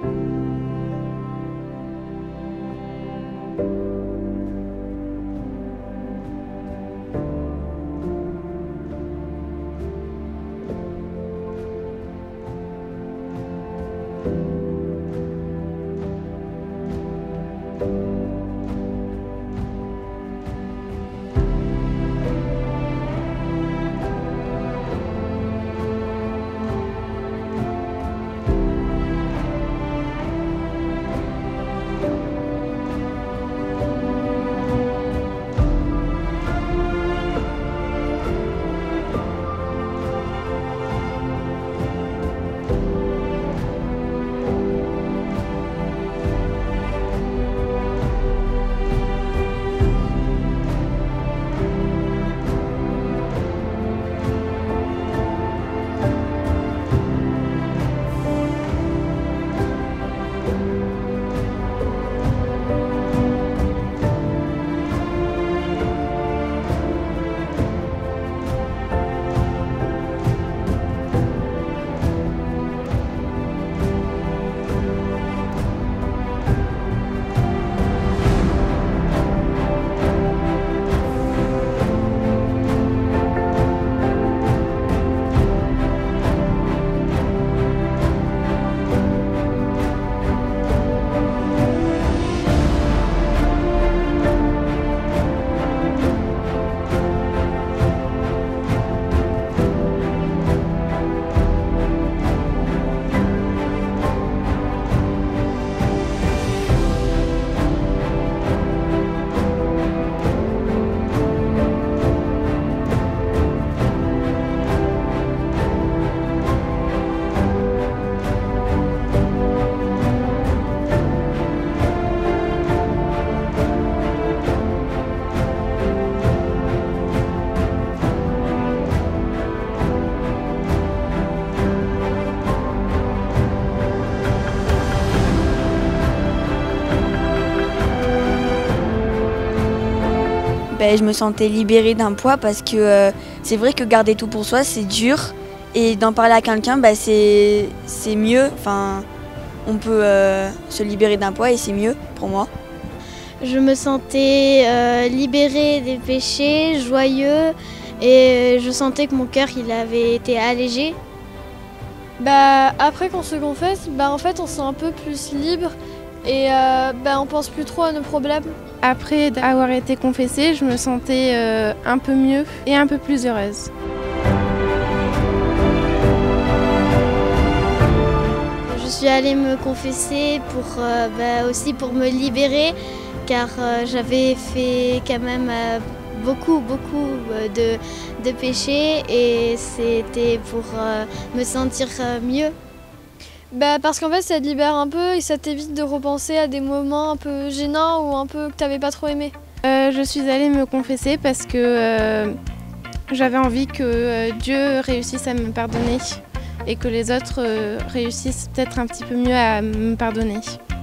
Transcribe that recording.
Je me sentais libérée d'un poids parce que c'est vrai que garder tout pour soi c'est dur et d'en parler à quelqu'un c'est mieux, enfin, on peut se libérer d'un poids et c'est mieux pour moi. Je me sentais libérée des péchés, joyeux et je sentais que mon cœur il avait été allégé. Après qu'on se confesse, en fait on se sent un peu plus libre et on pense plus trop à nos problèmes. Après avoir été confessée, je me sentais un peu mieux et un peu plus heureuse. Je suis allée me confesser aussi pour me libérer car j'avais fait quand même beaucoup de péchés et c'était pour me sentir mieux. Parce qu'en fait ça te libère un peu et ça t'évite de repenser à des moments un peu gênants ou un peu que t'avais pas trop aimé. Je suis allée me confesser parce que j'avais envie que Dieu réussisse à me pardonner et que les autres réussissent peut-être un petit peu mieux à me pardonner.